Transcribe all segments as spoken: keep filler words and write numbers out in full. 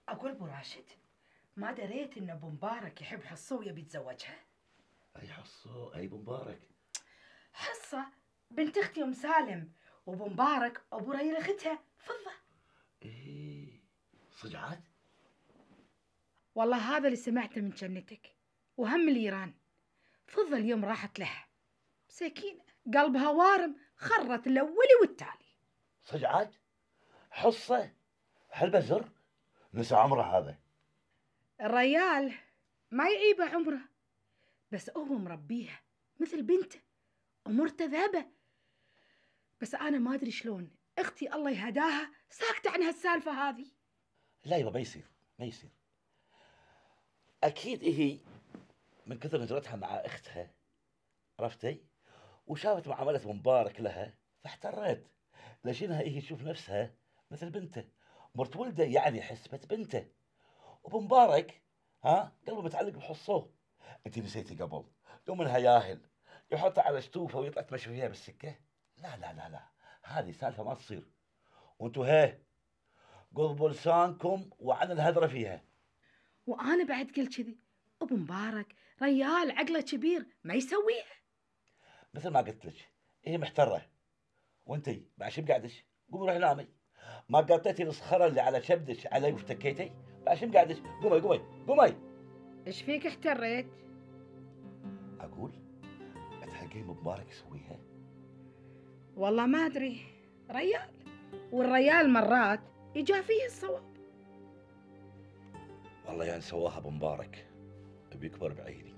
أقول أبو راشد، ما دريت إن أبو مبارك يحب حصة ويبي يتزوجها؟ أي حصة؟ أي أبو مبارك؟ حصة بنت أختي أم سالم، وأبو مبارك أبو ريل أختها فضة. إيه صدعات؟ والله هذا اللي سمعته من جنتك، وهم الإيران. فضة اليوم راحت له مسكينة، قلبها وارم، خرت الأولي والتالي. صدعات؟ حصة؟ حلبة زر؟ نسى عمره هذا. الريال ما يعيبه عمره، بس هو مربيها مثل بنته ومرتذبة. بس أنا ما أدري شلون أختي الله يهداها ساكتة عن هالسالفة هذه. لا يبا، ما يصير ما يصير. أكيد هي من كثر نجرتها مع أختها، عرفتي؟ وشافت معاملة أبو مبارك لها فاحترت. لشينها هي تشوف نفسها مثل بنته، مرت ولده يعني حسبة بنته. وابو مبارك ها قلبه متعلق بحصوه. انت نسيتي قبل يوم انها ياهل يحطها على شتوفه ويطلع تمشي فيها بالسكه؟ لا لا لا لا، هذه سالفه ما تصير. وانتوا هيه قضبوا لسانكم وعن الهدره فيها. وأنا بعد قلت كذي، أبو مبارك ريال عقله كبير ما يسويها. مثل ما قلت لك، هي محتره. وانتي بعد شو قاعدش؟ قومي روحي نامي. ما قطيتي الصخره اللي على شبدك علي وافتكيتي؟ بعد شو قاعدش؟ قومي قومي قومي. إيش فيك احتريت؟ اقول اتحقين مبارك يسويها. والله ما أدري، ريال، والريال مرات يجافيه الصواب. والله يعني سواها ابو مبارك بيكبر بعيني.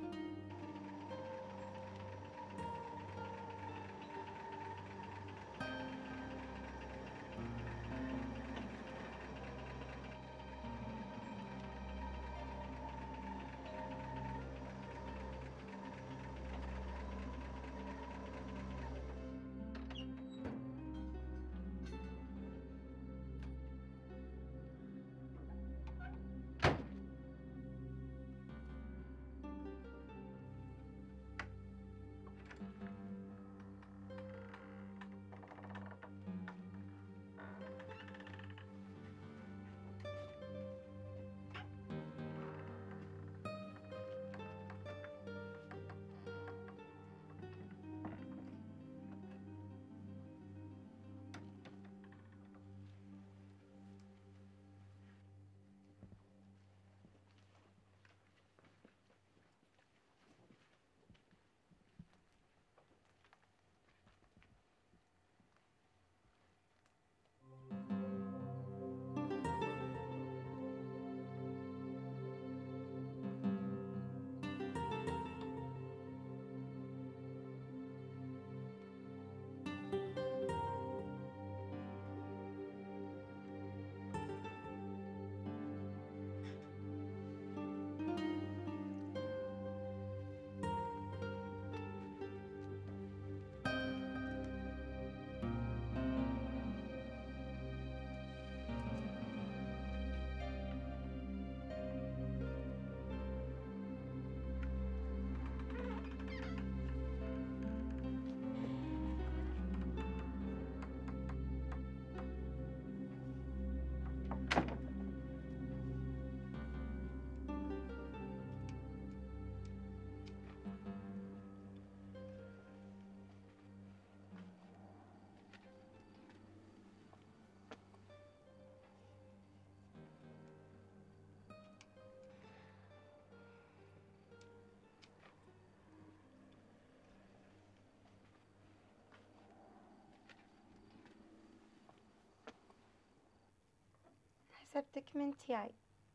حسبتك من تياي.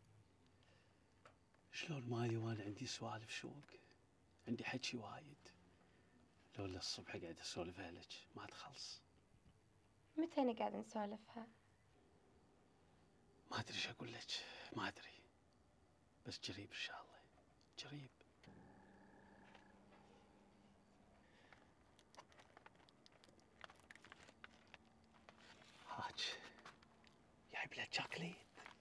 شلون مالي وانا عندي سوالف شوق، عندي حكي وايد. لولا الصبح قاعد اسولفها لك ما تخلص. متى نقعد نسولفها؟ ما ادري ايش اقول لك، ما ادري، بس قريب ان شاء الله، قريب. هاج جايب له شوكليت.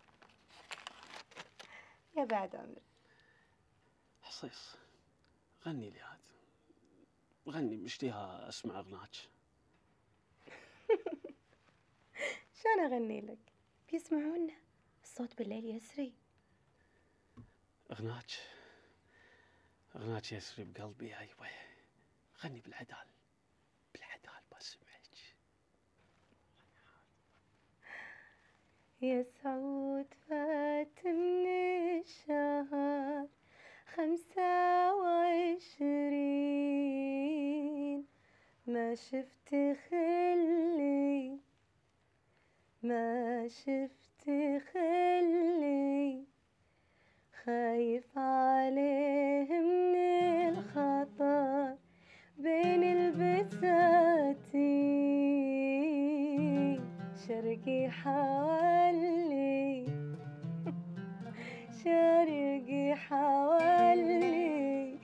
يا بعد عمري. حصيص غني لي عاد، غني مشتيها اسمع اغناك. شلون اغني لك؟ بيسمعونا. الصوت بالليل يسري. اغناك اغناك يسري بقلبي يا يبا. غني بالعدال بالعدال بسمعك. يا سعود فات من الشهر خمسة وعشرين، ما شفت خلي ما شفت خلي، خايف عليه من الخطر بين البساتين. شرقي حوالي شرقي حوالي.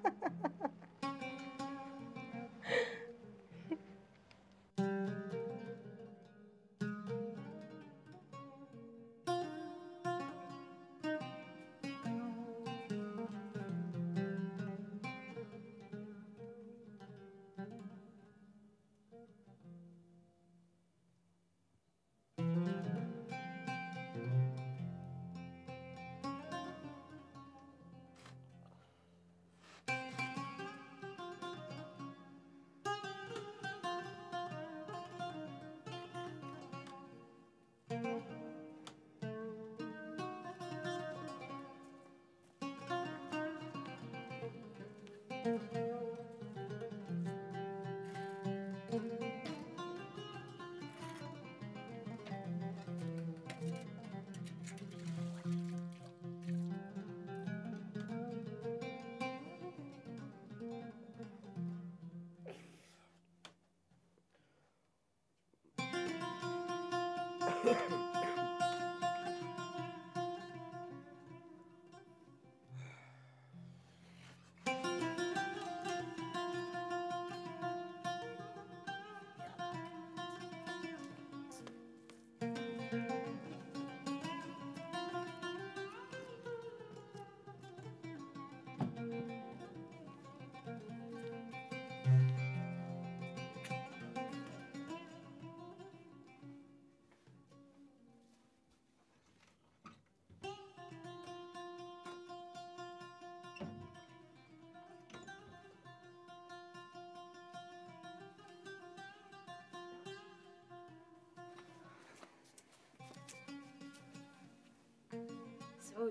سعود،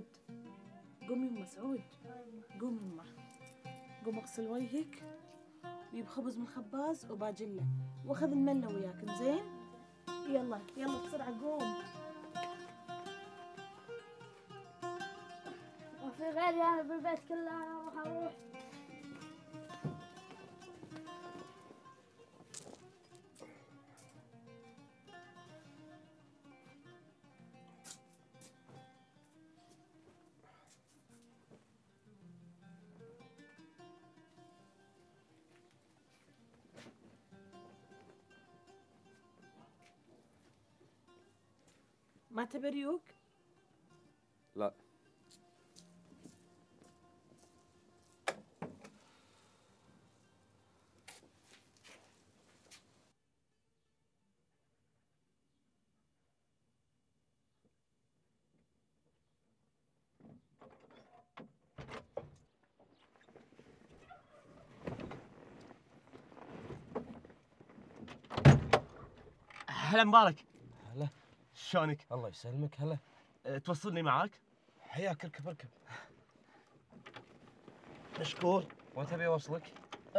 قوم يما سعود، قوم يما، قوم اغسل وجهك وجيب خبز من الخباز وباجله، واخذ المنة وياك زين؟ يلا يلا بسرعة قوم. وفي غيري انا بالبيت كله، انا اروح اروح. ما تبي ريوق؟ لا. هلا مبارك. هلا. شلونك؟ الله يسلمك. هلا. أه، توصلني معاك؟ حياك، اركب اركب. مشكور. وين تبي اوصلك؟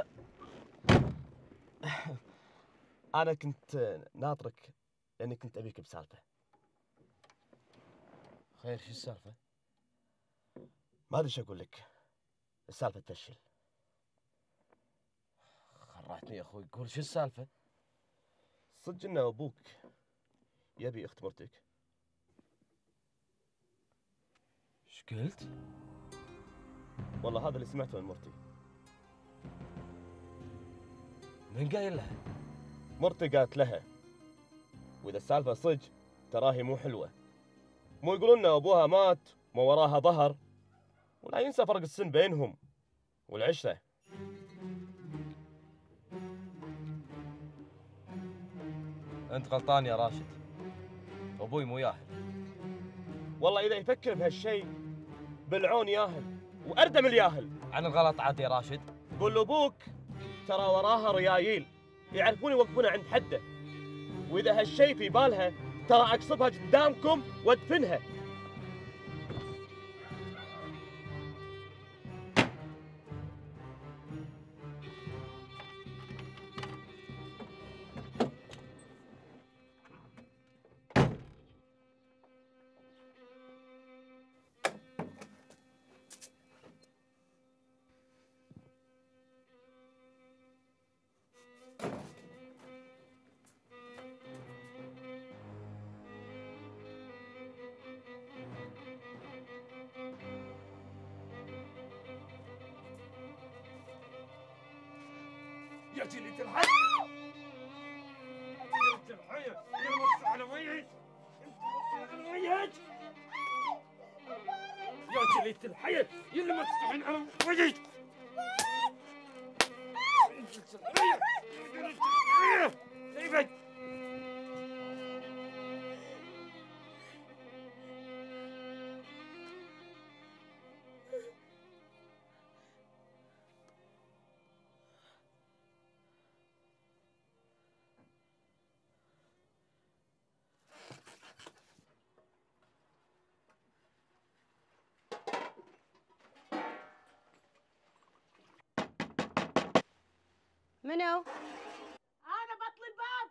انا كنت ناطرك لاني كنت ابيك بسالفه. خير، شو السالفه؟ ما ادري شو اقول لك، السالفه تفشل. خرعتني يا اخوي، قول شو السالفه؟ صدق ان ابوك يبي اخت مرتك. ايش قلت؟ والله هذا اللي سمعته من مرتي. من قايل لها؟ مرتي قالت لها، واذا السالفه صدق تراهي مو حلوه. مو يقولون ان ابوها مات ما وراها ظهر، ولا ينسى فرق السن بينهم والعشره. انت غلطان يا راشد، ابوي مو ياهل. والله إذا يفكر بهالشيء بالعون ياهل وأردم الياهل. عن الغلط عاد يا راشد. قول لأبوك ترى وراها ريايل يعرفون يوقفونها عند حده، وإذا هالشيء في بالها ترى أقصبها قدامكم وادفنها. يا جليد الحي يا جليد الحي يا وسع على وجهك انت وسع على وجهك يا جليد الحي يا اللي ما تستحين على وجهك يا جليد الحي يا جليد الحي كيفك منو؟ انا بطل الباب.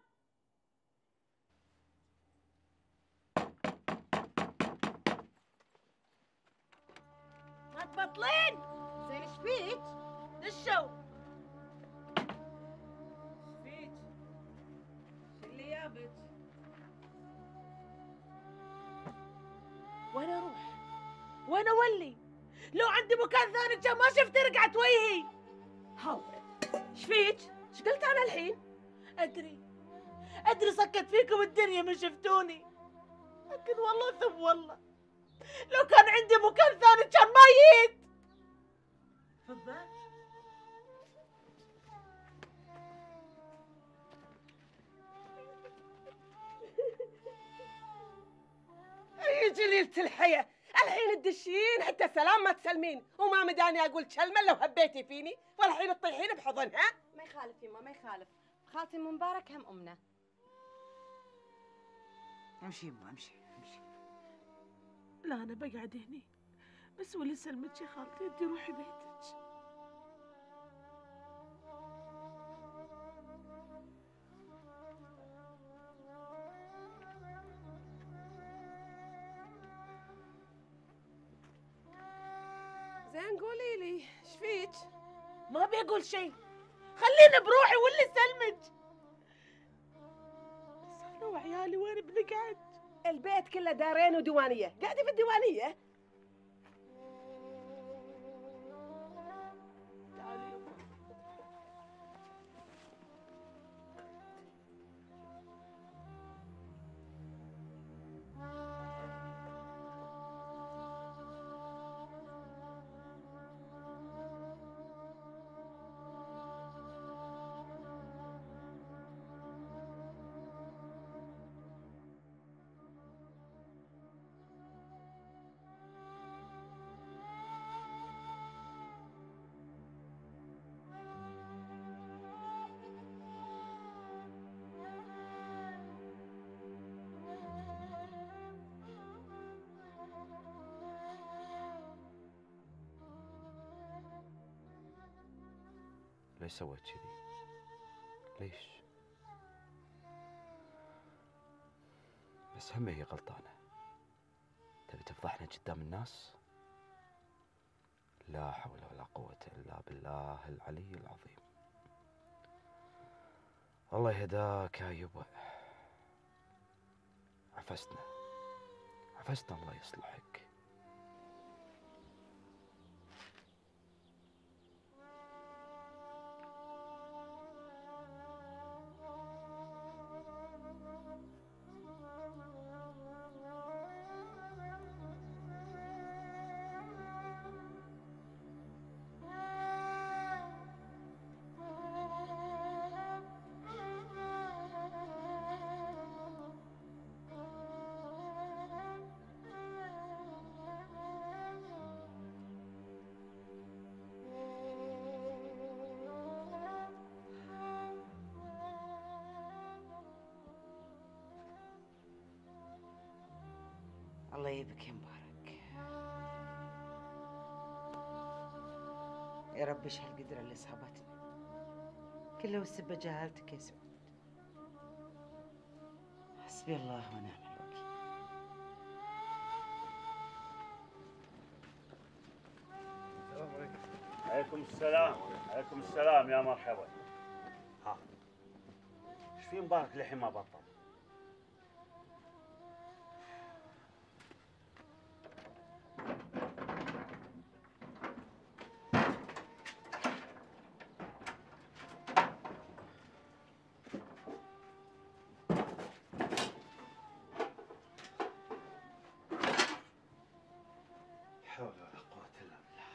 ما تبطلين؟ زين ايش فيك؟ دشوا. فيك شو اللي جابك؟ وين اروح؟ وين اولي؟ لو عندي مكان ثاني كان ما شفت رقعت وجهي. هاو ايش فيك؟ ايش قلت انا الحين؟ ادري ادري سكت فيكم الدنيا من شفتوني، لكن والله ثم والله لو كان عندي مكان ثاني كان ما جيت. تفضل. يا جليلة الحياة الحين تدشين حتى سلام ما تسلمين، وما مداني اقول كلمة لو هبيتي فيني، والحين تطيحين بحضنها. ما يخالف يما ما يخالف، خالتي ام مبارك هم امنا. امشي يما امشي امشي. لا انا بقعد هني بس ولي سلمتك يا خالتي، انتي روحي بيتك. زين قولي لي ايش فيك؟ ما بيقول شيء، خليني بروحي واللي سلمك. بس انا وعيالي وين بنقعد؟ البيت كله دارين وديوانية، قاعدة في الديوانية. تعالي. ليش سويت كذي؟ ليش؟ بس هم هي غلطانة. تبي تفضحنا قدام الناس؟ لا حول ولا قوة إلا بالله العلي العظيم. الله يهداك يا يبا. عفسنا عفسنا الله يصلحك. الله يبك يا مبارك. يا رب ايش هالقدرة اللي صابتني، كله والسبة جهالتك يا سعود. حسبي الله ونعم الوكيل. السلام عليكم. عليكم السلام. عليكم السلام يا مرحبا. ها ايش في مبارك للحين ما بطل؟ حول ولا قوة إلا بالله.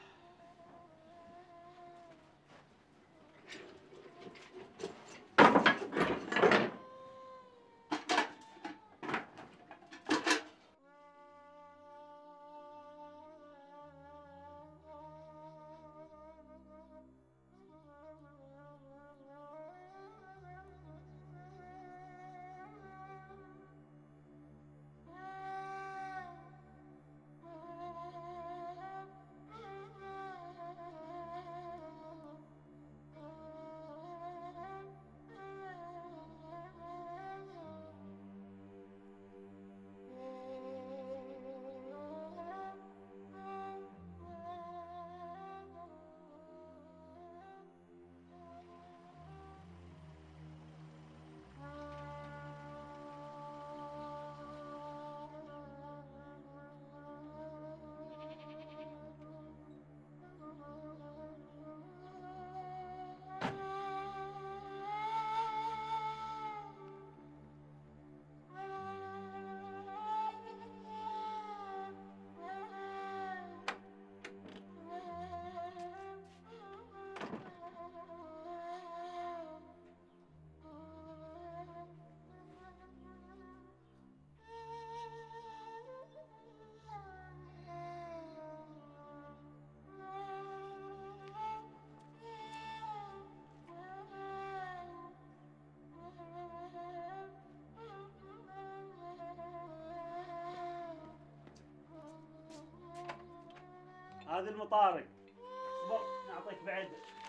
هذه المطارق. اصبر نعطيك بعد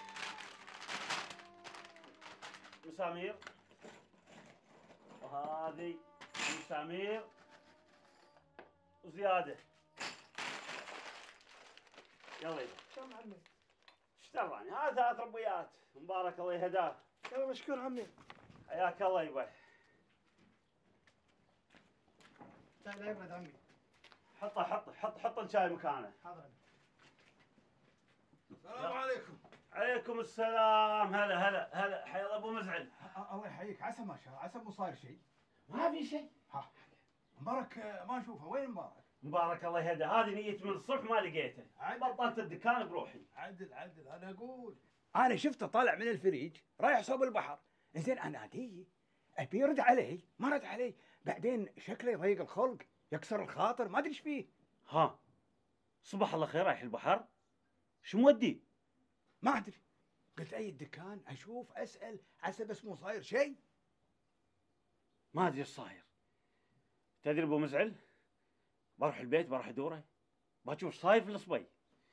مسامير، وهذه مسامير وزيادة. يلا يلا. كم عمي؟ ايش دراني؟ هذا ثلاث ربويات. مبارك الله يهداه. يلا مشكور عمي. حياك الله يبا. تعال يبرد عمي. حطه حطه حط حط الشاي مكانه. حاضر. السلام عليكم. عليكم السلام. هلا هلا هلا. حيا الله ابو مزعل. الله يحييك. عسى ما شاء الله، عسى مو صاير شيء. ما في شيء. ها مبارك ما اشوفه، وين مبارك؟ مبارك الله يهدى. هذه نية من الصبح ما لقيته. بطلت الدكان بروحي. عدل عدل. انا اقول انا شفته طالع من الفريج رايح صوب البحر، زين اناديه ابي يرد علي، ما رد علي، بعدين شكله يضيق الخلق يكسر الخاطر، ما ادري ايش فيه. ها صباح الله خير. رايح البحر؟ شو مودي؟ ما ادري. قلت اي الدكان اشوف اسال عسى بس مو صاير شيء. ما ادري ايش صاير. تدري ابو مزعل؟ بروح البيت بروح ادوره بشوف ايش صاير في الصبي.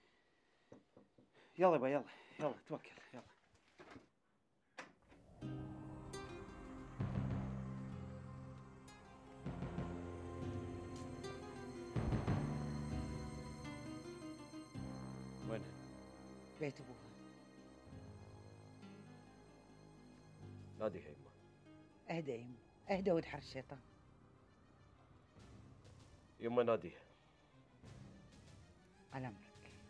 يلا يبا يلا يلا توكل يلا. وين؟ بيت ابوها. ناديها يمه. اهدى يمه، اهدى وادحر الشيطان. يمه ناديها. على امرك.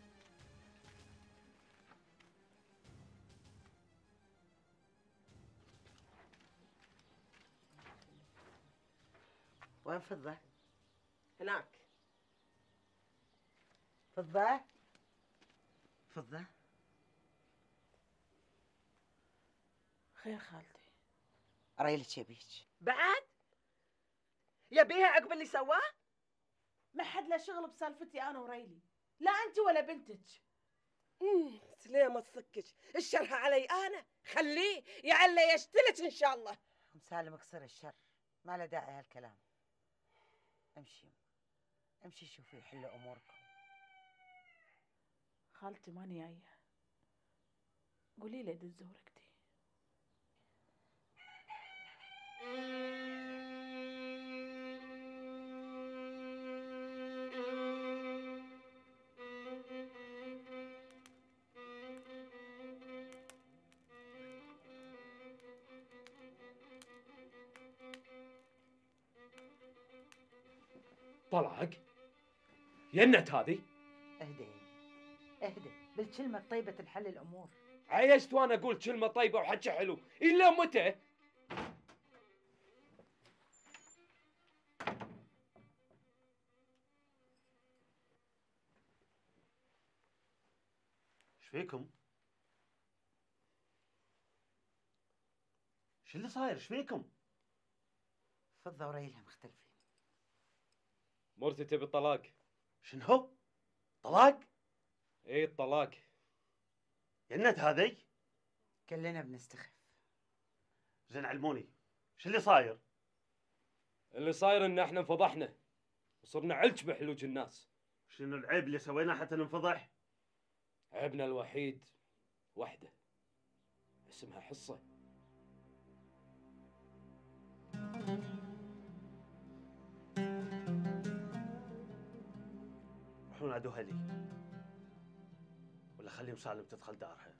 وين فضة؟ هناك. فضة؟ فضة؟ خير خالتي. ريلك يبيك. بعد؟ يبيها عقب اللي سواه؟ ما حد له شغل بسالفتي انا وريلي، لا انت ولا بنتك. امم سليمة تصكك، الشرها علي انا، خليه يعلى يشتلك ان شاء الله. ام سالم اقصر الشر، ما له داعي هالكلام. امشي. امشي شوفي حل اموركم. خالتي ماني جايه، قولي لي دز ورقتي. طلعك ينت هذه. اهدي اهدي، بالكلمة الطيبة تنحل الأمور. عيشت وانا اقول كلمه طيبه وحكي حلو، الا متى؟ ايش فيكم؟ شو اللي صاير؟ ايش فيكم؟ فضة وريلها مختلفين. مرتي تبي الطلاق. شنو؟ طلاق؟ ايه الطلاق. ينت هذي؟ كلنا بنستخف. زين علموني، شو اللي صاير؟ اللي صاير ان احنا انفضحنا وصرنا علج بحلوج الناس. شنو العيب اللي سويناه حتى ننفضح؟ عيبنا الوحيد وحده اسمها حصه. روحوا نادوها لي، ولا خليهم سالم تدخل دارها.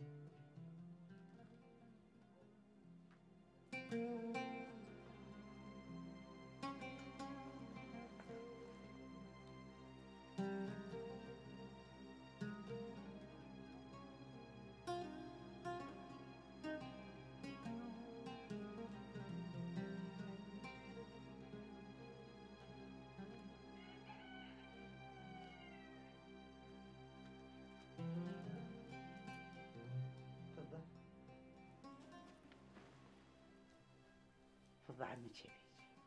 فضة فضة عمك يبيك.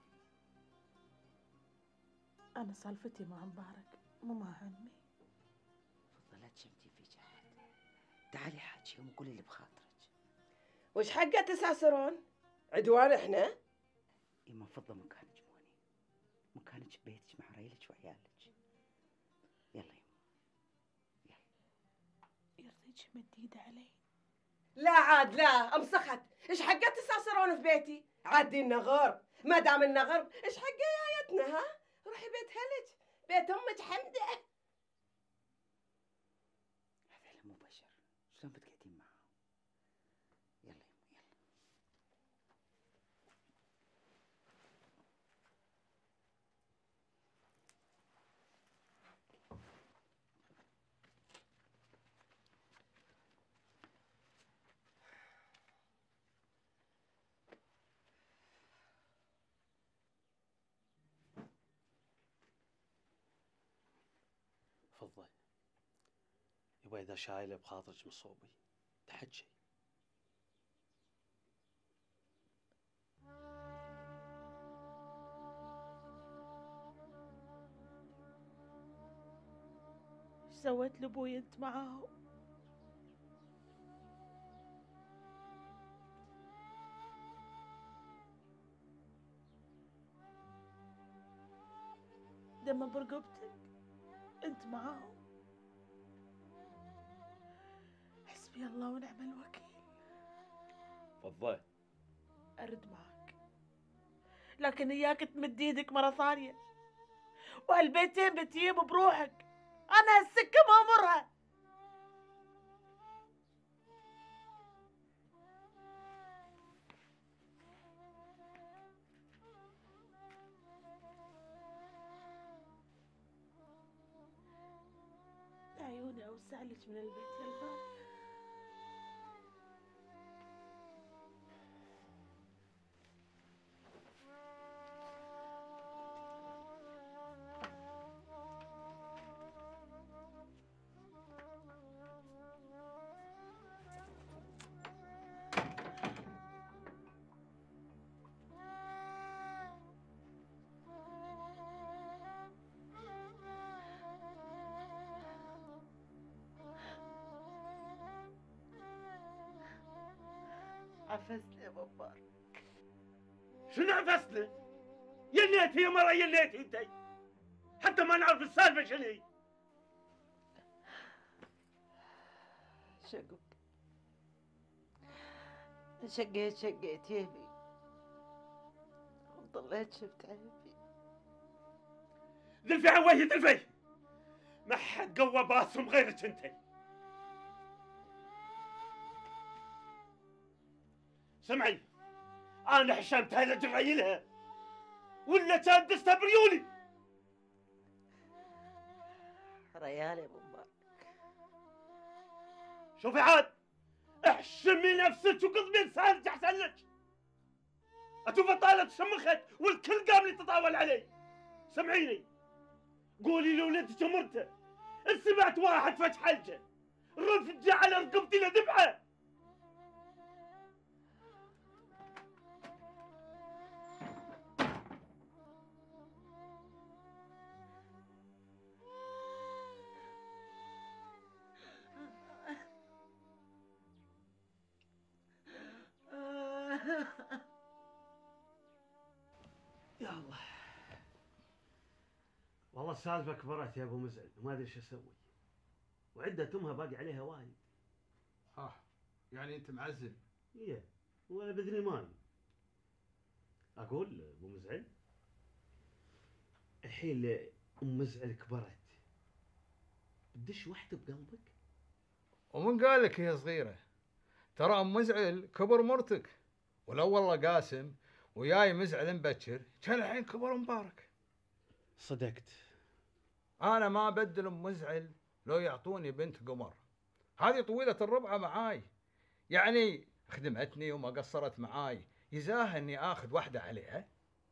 أنا سالفتي مع مبارك مو مع عمي. فضة لا تشمتي في جهاد، تعالي حاجيهم وقولي اللي بخاطرك. وش حقه تساسرون؟ عدوان احنا؟ يما فضة مكانك موني، مكانك ببيتك مع ريلك وعيالك. يلا يما يرضيك مد ايده علي؟ لا عاد لا، امسخت. ايش حقه تساسرون في بيتي؟ عاد النغر، ما دام النغر ايش حقه جايتنا؟ ها؟ روحي بيت هلج، بيت امك حمده. هذول مو بشر، شلون بتقعدين معاهم؟ يلا يما يلا. فضة يبا اذا شايله بخاطرك من صوبي تحكي. ايش سويت لابوي انت معاهم؟ دم برقبتك انت معاهم. حسبي الله ونعم الوكيل. فضة ارد معك، لكن اياك تمد ايدك مره ثانيه، وهالبيتين بتجيب بروحك. انا هالسكه ما امرها. عيوني اوسع لك من البيت يا الغالي. عفزت يا مبارك. شنو عفسنا؟ يليت يا مرة يليت انتي. حتى ما نعرف السالفة شنو هي. شقك شقيت شقيت يبي وضليت شفت عيبي. ذلفي عن وجهي ذلفي، ما حد قوى باسم غيرك انت. سمعي، انا حشمت هاي الرجل ولا كان دستها بريولي. ريال يا ابو مبارك. شوفي عاد، احشمي نفسك وقضبي لسانك احسن لك. اشوف طالت شمخت والكل قام يتطاول علي. سمعيني، قولي لولدك مرته ان سمعت واحد فتح حلجه رفجه على رقبتي لذبحه. يا الله، والله السالفة كبرت يا ابو مزعل وما ادري ايش اسوي، وعدة امها باقي عليها وايد. ها يعني انت معزل؟ ايه، ولا بذني ماي. اقول ابو مزعل، الحين ام مزعل كبرت، بدش وحده بقلبك؟ ومن قال لك هي صغيرة؟ ترى ام مزعل كبر مرتك، ولو والله قاسم وياي مزعل مبكر كان الحين كبر مبارك. صدقت. انا ما ابدل ام مزعل لو يعطوني بنت قمر. هذه طويلة الربعة معاي، يعني خدمتني وما قصرت معاي، يزاها اني اخذ واحدة عليها.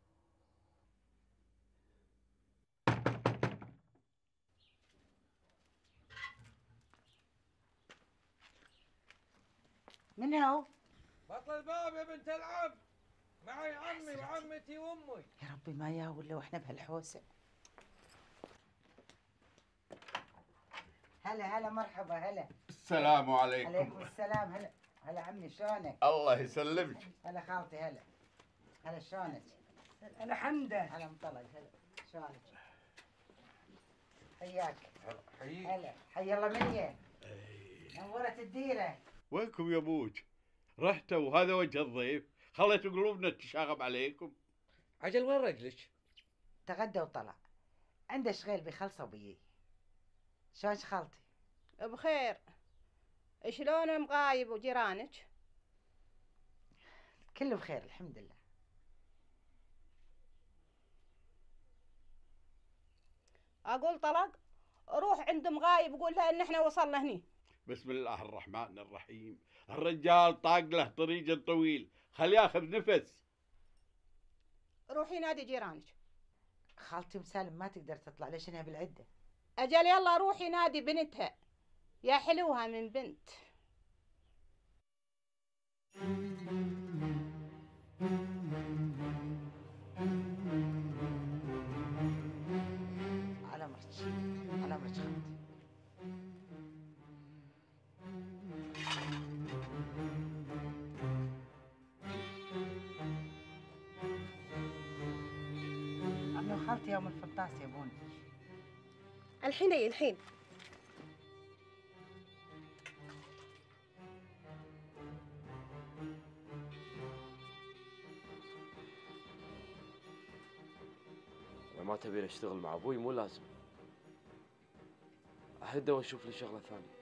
من هو؟ بطل الباب يا بنت العم، معي عمي وعمتي وامي. يا ربي ما يا ولا واحنا بهالحوسه. هلا هلا مرحبا هلا. السلام عليكم. عليكم السلام. هلا هلا عمي شلونك؟ الله يسلمك. هلا خالتي هلا. هلا شلونك؟ هلا حمده. هلا مطلق هلا شلونك؟ حياك. حييك. هلا حي الله منيا. نورت الديره. وينكم يا ابوج؟ رحتوا وهذا وجه الضيف، خليتوا قلوبنا تشاغب عليكم. عجل وين رجلك؟ تغدى وطلع، عنده شغيل بيخلصه بيي. شلونك خالتي؟ بخير. شلون مغايب وجيرانك؟ كله بخير الحمد لله. اقول طلق، روح عند مغايب وقول له ان احنا وصلنا هني. بسم الله الرحمن الرحيم. الرجال طاق له طريق طويل، خليه ياخذ نفس. روحي نادي جيرانك. خالتي مسالم ما تقدر تطلع، ليش انها بالعده. اجل يلا روحي نادي بنتها، يا حلوها من بنت. على مرتش على مرتش خالتي. عمي وخالتي يوم الفطاس يبون. الحين اي الحين. إذا ما تبين اشتغل مع ابوي مو لازم. اهدى واشوف لي شغله ثانيه.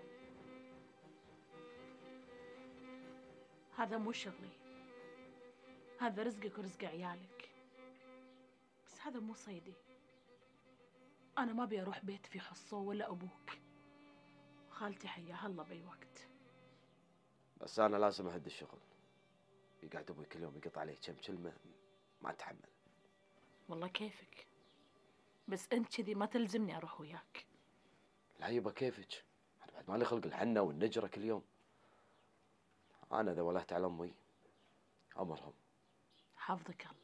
هذا مو شغلي، هذا رزقك ورزق عيالك، بس هذا مو صيدي. أنا ما أبي أروح بيت في حصة ولا أبوك. خالتي حياها الله بأي وقت. بس انا لازم اهد الشغل. يقعد ابوي كل يوم يقطع عليه كم كلمه ما اتحمل. والله كيفك، بس أنت كذي ما تلزمني أروح وياك. لا يبا كيفك، انا بعد مالي خلق الحنه والنجره كل يوم. انا اذا ولهت على امي امرهم. حافظك الله.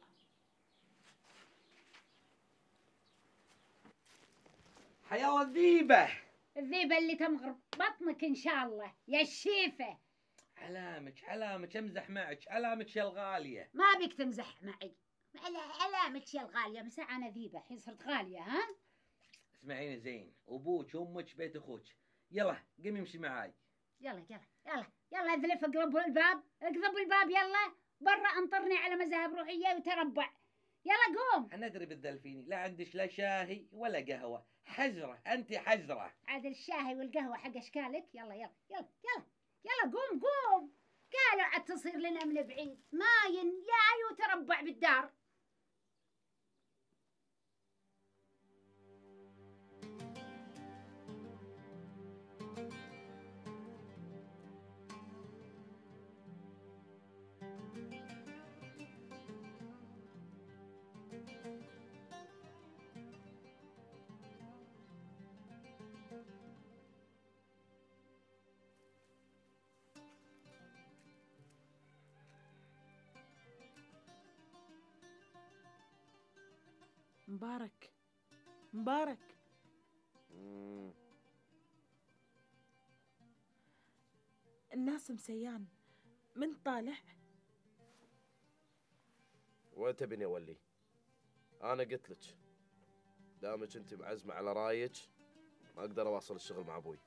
حيا الله الذيبة. الذيبة اللي تمغر بطنك إن شاء الله يا الشيفة. علامك علامك امزح معك، علامك يا الغالية. ما بيك تمزح معي. على علامك يا الغالية، مساء أنا ذيبة الحين صرت غالية ها؟ اسمعيني زين، ابوك وامك بيت اخوك. يلا قومي امشي معاي. يلا يلا يلا يلا اذلف اقلب الباب، اقلب الباب يلا برا انطرني على مذاهب روحيه وتربع. يلا قوم. انا ادري بتذلفيني، لا عندش لا شاهي ولا قهوه، حجره انت حجره. عاد الشاهي والقهوه حق اشكالك. يلا يلا يلا يلا يلا قوم قوم. قالوا عاد تصير لنا من بعيد ماين ياي وتربع بالدار. مبارك مبارك مم. الناس مسيان، من طالع؟ وين تبيني اولي؟ انا قلت لك دامك انت معزمه على رايك ما اقدر اواصل الشغل مع ابوي.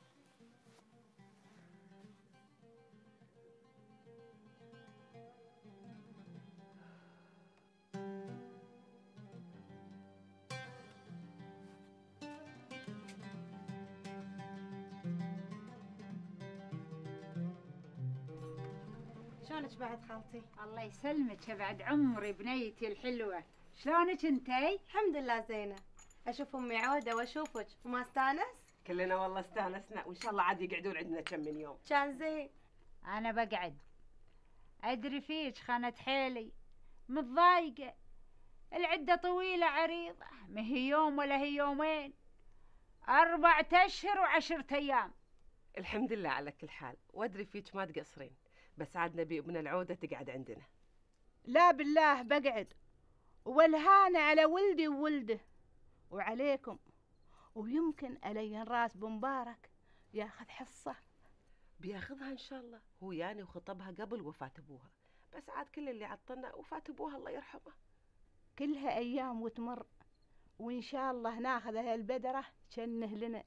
شلونك بعد خالتي؟ الله يسلمك بعد عمري بنيتي الحلوة. شلونك انتي؟ الحمد لله زينة. اشوف امي عودة واشوفك وما استانس؟ كلنا والله استانسنا وان شاء الله عاد يقعدون عندنا كم من يوم. كان زين. انا بقعد. ادري فيك خانت حيلي متضايقة. العدة طويلة عريضة، ما هي يوم ولا هي يومين، أربعة أشهر وعشرة أيام. الحمد لله على كل حال، وادري فيك ما تقصرين، بس عاد نبي ابن العودة تقعد عندنا. لا بالله بقعد، والهانة على ولدي وولده وعليكم، ويمكن ألين راس بمبارك ياخذ حصة. بياخذها ان شاء الله، هو يعني وخطبها قبل وفاة ابوها، بس عاد كل اللي عطلنا وفاة ابوها الله يرحمه. كلها أيام وتمر، وإن شاء الله ناخذها البدرة شنه لنا.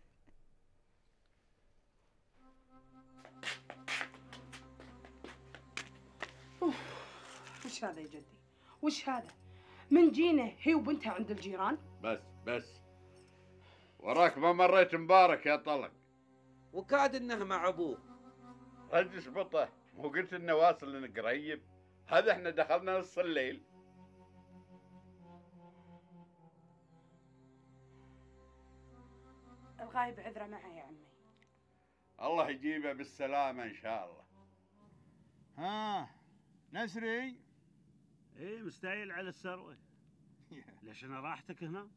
وش هذا يا جدي؟ وش هذا؟ من جينا هي وبنتها عند الجيران؟ بس بس وراك ما مريت مبارك يا طلق. وقاعد انها مع ابوه. رد شبطه، مو قلت انه واصل انك قريب؟ هذا احنا دخلنا نص الليل. الغايب عذره معه يا عمي. الله يجيبه بالسلامة ان شاء الله. ها نسري؟ ايه مستعيل على السروة. ليش انا راحتك هنا؟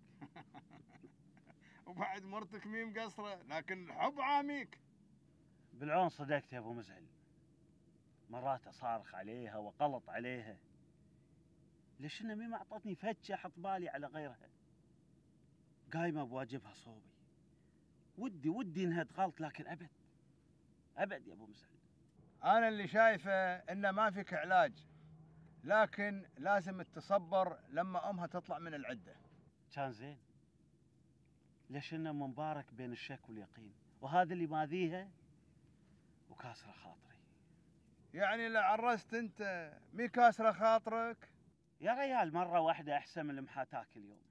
وبعد مرتك مي مقصرة، لكن الحب عاميك. بالعون صدقت يا ابو مزعل، مرات اصارخ عليها وقلط عليها، ليش انها مي ما اعطتني فتشه احط بالي على غيرها. قايمه بواجبها صوبي، ودي ودي انها تغلط لكن ابد ابد يا ابو مزعل. انا اللي شايفه انه ما فيك علاج، لكن لازم تتصبر لما امها تطلع من العده. كان زين، ليش انه مبارك بين الشك واليقين، وهذا اللي ماذيها وكاسره خاطري. يعني لو عرست انت مي كاسره خاطرك؟ يا ريال مره واحده احسن من المحاتاك اليوم.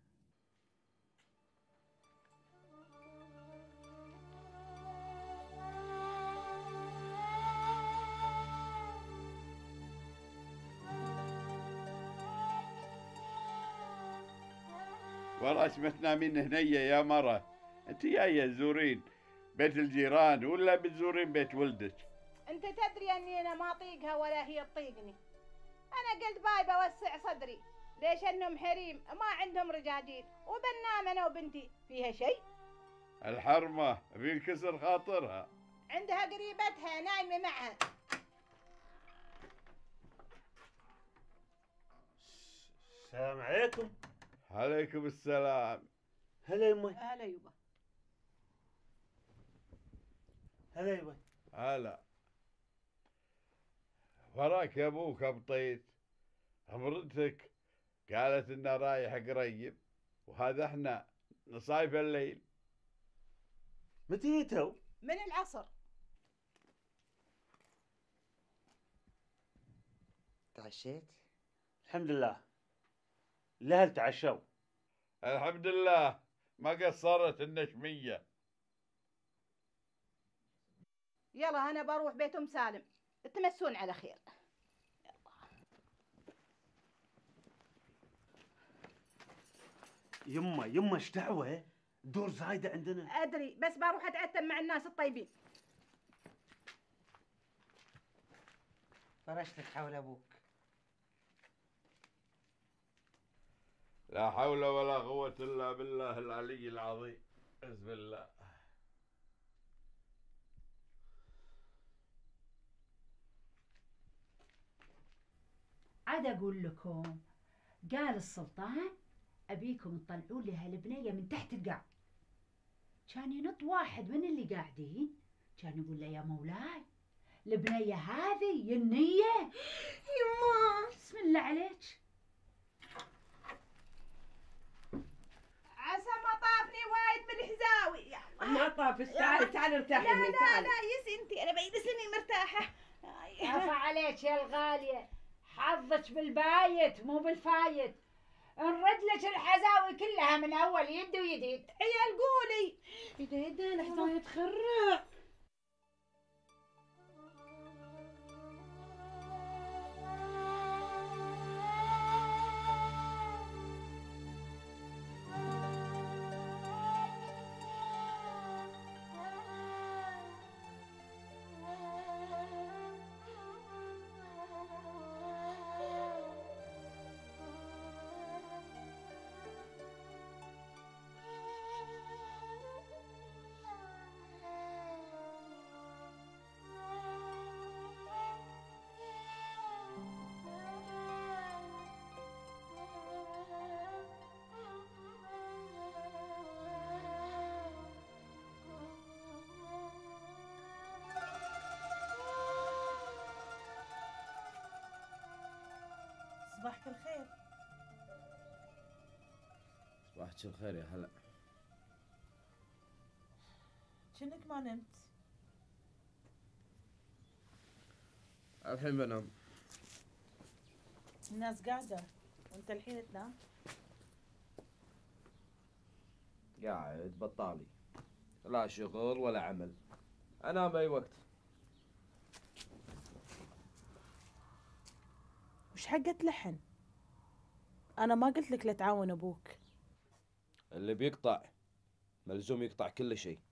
وراش ما تنامين هنية يا مرة، انت جاية تزورين بيت الجيران ولا بتزورين بيت ولدك؟ انت تدري اني انا ما اطيقها ولا هي تطيقني. انا قلت باي بوسع صدري، ليش انهم حريم ما عندهم رجاجيل، وبنام انا وبنتي فيها شيء. الحرمة بينكسر خاطرها. عندها قريبتها نايمة معها. السلام عليكم. عليكم السلام. هلا يمي. هلا يبا. هلا يبا. هلا. وراك يا ابوك ابطيت، امرتك قالت انه رايح قريب، وهذا احنا نصايف الليل. متى تو؟ من العصر. تعشيت؟ الحمد لله. الأهل تعشوا. الحمد لله ما قصرت النشمية. يلا أنا بروح بيت أم سالم، تمسون على خير. يما يما ايش دعوة؟ دور زايدة عندنا. أدري بس بروح أتعتم مع الناس الطيبين. فرشتك حول أبوك. لا حول ولا قوة إلا بالله العلي العظيم. بسم الله. عاد أقول لكم، قال السلطان أبيكم تطلعون لي هالبنية من تحت القاع. كان ينط واحد من اللي قاعدين، كان يقول له يا مولاي البنية هذه النية. يما بسم الله عليك. عسى ما طافني وايد من الحزاوي. يا ما طافش. تعالي تعالي ارتاحي. لا هني، لا تعالي. لا يس انتي، انا بجلس اني مرتاحه. عفا عليك يا الغالية، حظك بالبايت مو بالفايت. نرد لك الحزاوي كلها من اول يد ويديد. عيال قولي اذا يده الحزاوي تخرع. صباحك الخير. صباحك الخير يا هلا. شنك ما نمت؟ الحين بنام. الناس قاعدة وانت الحين تنام؟ قاعد بطالي، لا شغل ولا عمل، انام باي وقت. وش حقة لحن؟ انا ما قلت لك لا تعاون ابوك. اللي بيقطع ملزوم يقطع كل شيء.